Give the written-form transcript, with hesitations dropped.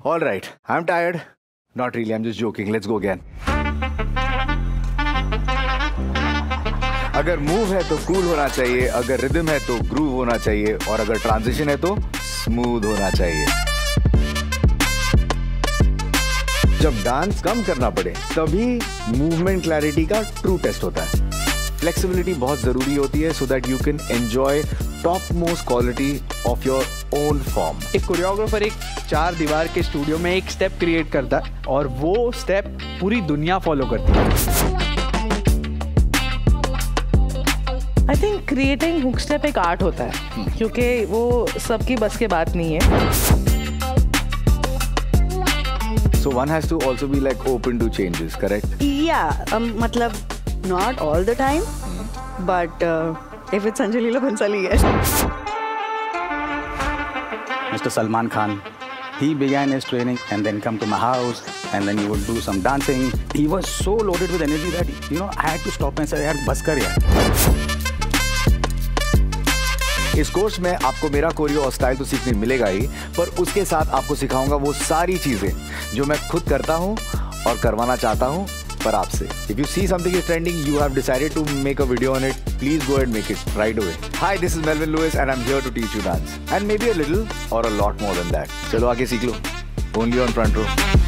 All right, I'm tired. Not really, I'm just joking. Let's go again. अगर move है तो cool होना चाहिए, अगर रिदम है तो ग्रूव होना चाहिए, और अगर ट्रांजिशन है तो स्मूथ होना चाहिए। जब डांस कम करना पड़े तभी मूवमेंट क्लैरिटी का ट्रू टेस्ट होता है। फ्लेक्सिबिलिटी बहुत जरूरी होती है so that you can enjoy top most quality of your own form. एक कोरियोग्राफर एक 4 दीवार के स्टूडियो में एक स्टेप क्रिएट करता है और वो स्टेप पूरी दुनिया फॉलो करती है। I think creating hook step एक आर्ट होता है क्योंकि वो सबकी बस के बात नहीं है। So one has to also be like open to changes, correct? Yeah, मतलब not all the time, but if it's Sanjay Leela Bhansali, yes. Mr. Salman Khan, he began his training and then come to my house and then he would do some dancing. He was so loaded with energy that, you know, I had to stop and say, यार बस कर यार। इस course में आपको मेरा chorio और style तो सीखने मिलेगा ही, पर उसके साथ आपको सिखाऊंगा वो सारी चीजें जो मैं खुद करता हूं और करवाना चाहता हूं पर आपसे। If you see something is trending, you have decided to make a video on it, please go ahead and make it right away. Hi, this is Melvin Lewis and I'm here to teach you dance. And maybe a little or a lot more than that. चलो आगे सीख लो, only on Front Row.